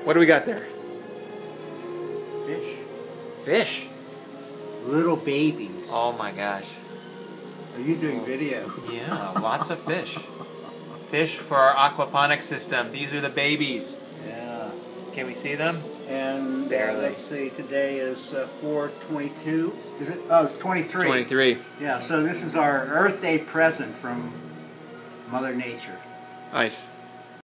What do we got there? Fish. Fish. Little babies. Oh my gosh. Are you doing video? Yeah, lots of fish. Fish for our aquaponics system. These are the babies. Yeah. Can we see them? And Barely. let's see, today is 4/22. Is it? Oh, it's 23. 23. Yeah, so this is our Earth Day present from Mother Nature. Nice.